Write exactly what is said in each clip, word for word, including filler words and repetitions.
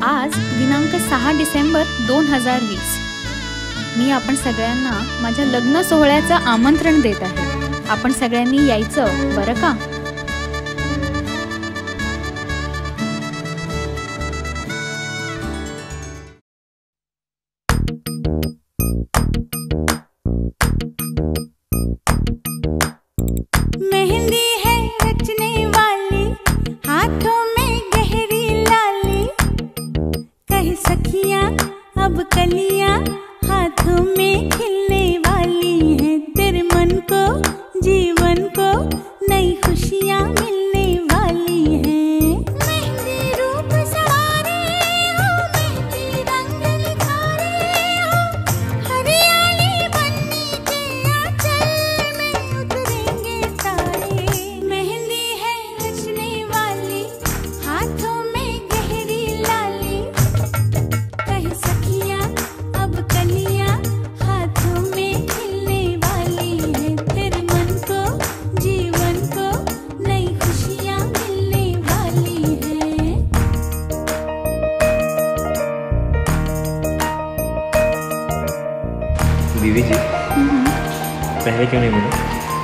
आज दिनांक सहा डिसेंबर दोन हजार वीस. मी आपण सगळ्यांना माझ्या लग्न सोहळ्याचं आमंत्रण देत आहे. आपण सगळ्यांनी यायचं बरं का. मेहंदी है रचने वाली, हाथों में गहरी लाली, कह सखियां अब कलियां हाथों में खिलने वाली हैं. तेरे मन को जीवन को नई खुशियां मिलने वाली हैं. मेहंदी रूप सवारे हो, मेहंदी रंग निखारे हो, हरियाली बनने के आंचल में उतरेंगे तारे. मेहंदी है रचने वाली, हाथों में गहरी लाली, कह सखियां अब कलियां हाथों में खिलने वाली हैं. तेरे मन को जीवन को नई खुशियां मिलने वाली हैं. दीदी जी, पहले क्यों नहीं मिले?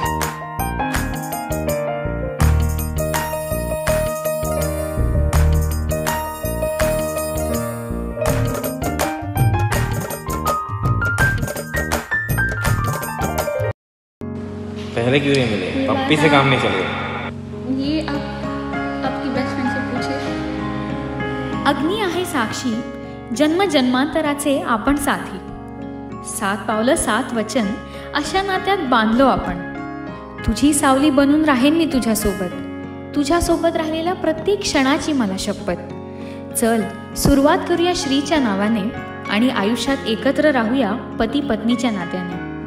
पहले क्यों नहीं मिले? पप्पी से काम नहीं चले. ये आप आपकी बेस्ट फ्रेंड से पूछे. अग्नी आहे साक्षी, जन्म जन्मांतराचे आपण साथी. सात पावलं सात वचन अशा नात्यात बांधलो आपण. तुझी सावली बनून राहीन मी तुझ्यासोबत. तुझ्यासोबत राहिलेल्या प्रत्येक क्षणाची मला शपथ. चल सुरुवात करूया श्रीच्या नावाने आणि आयुष्यात एकत्र राहूया पती पत्नीच्या नात्याने.